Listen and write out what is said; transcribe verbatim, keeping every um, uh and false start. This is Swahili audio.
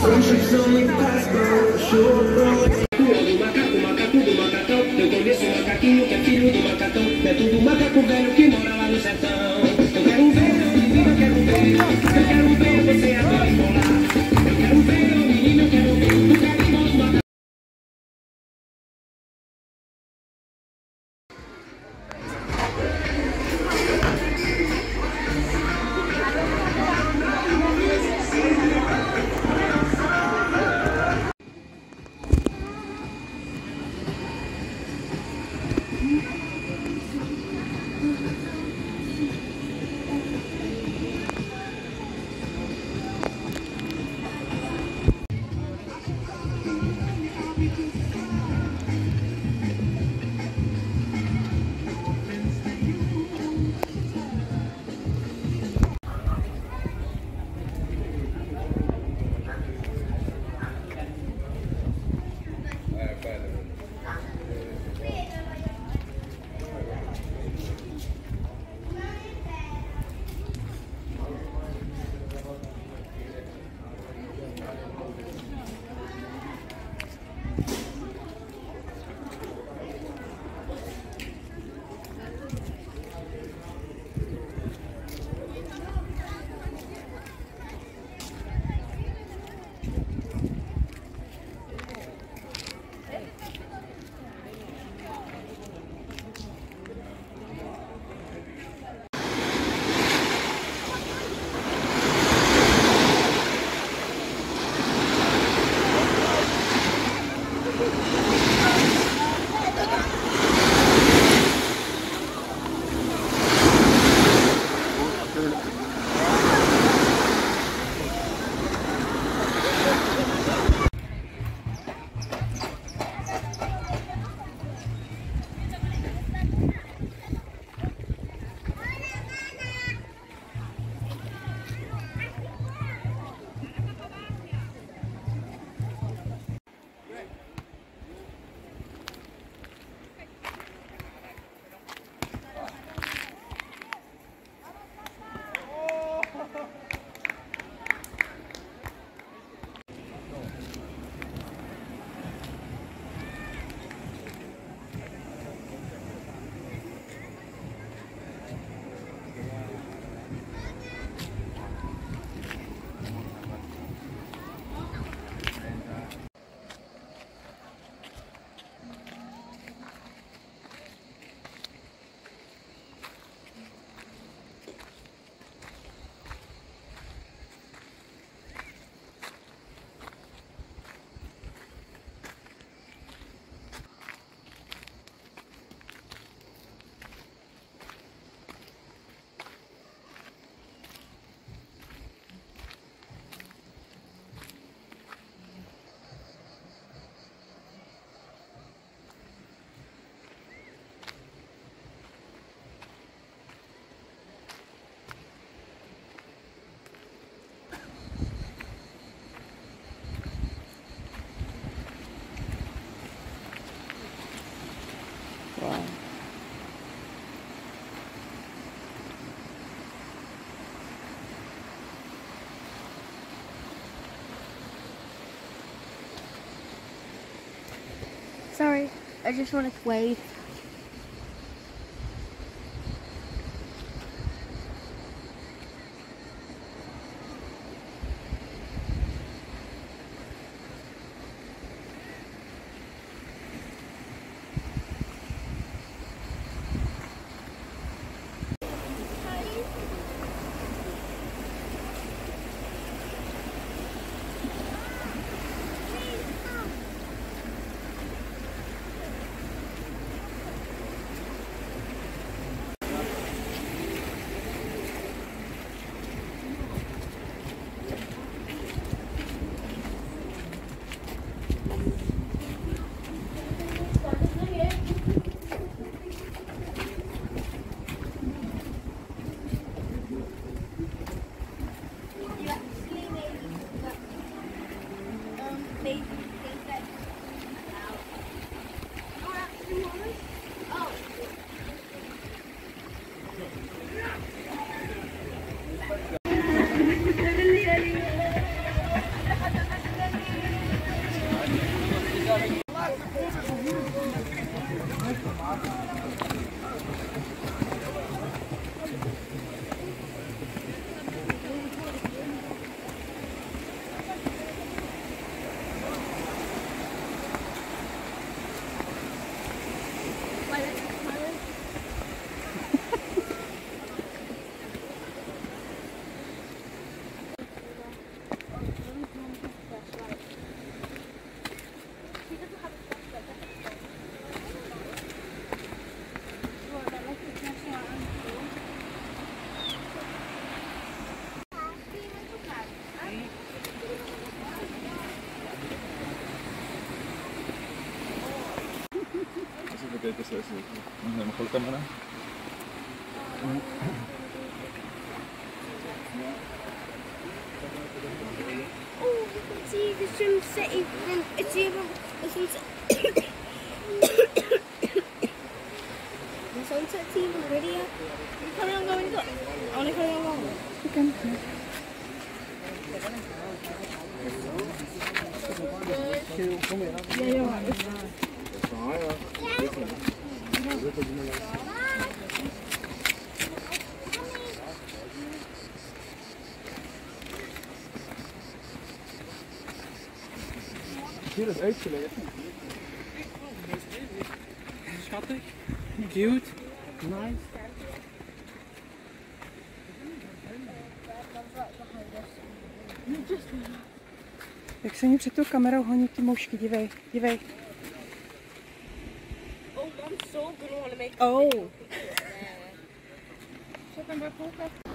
Friendships only pass by, sure, bro. Do macaco, macaco do macacão. Eu conheço um macaquinho que é filho do macacão. Neto do macaco velho que mora lá no sertão. Eu quero ver, menino, eu quero ver. Eu quero ver você agora embolar. Eu quero ver, menino, eu quero ver. O carinho dos macacos. Sorry, I just wanted to wave. Počkejte se, jestli nemohl kamera. Oh, you can see the sunset even. It's even the sunset. The sunset's even prettier. You carry on going up. I want to carry on going. You can. Yeah, you're right. Hier is uitgelegd. Schattig. Cute. Nice. Jak se ní před tou kamerou honí ty moušky, dívej, dívej. Oh, I'm so gonna want to make. Oh. Co tam bude koukat?